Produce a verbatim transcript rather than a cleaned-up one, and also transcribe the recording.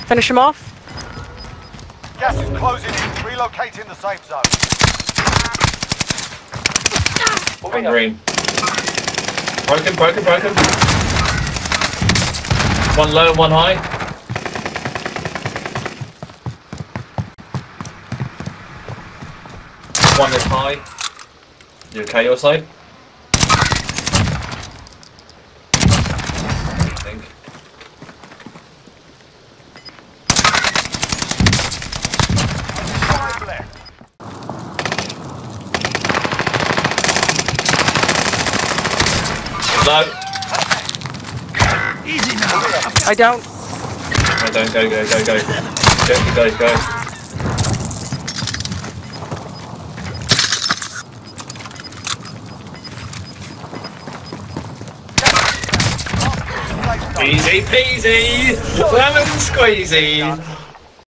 Finish him off. Gas is closing in. Relocating the safe zone. One green. Broken, broken, broken. One low, one high. One is high. You okay your side? I think. Five left. Low. Easy now. I don't. No, don't go, go, go, go. Go, go, go. Easy peasy, lemon squeezy.